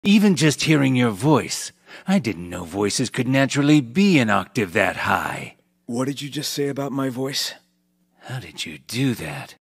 Even just hearing your voice, I didn't know voices could naturally be an octave that high. What did you just say about my voice? How did you do that?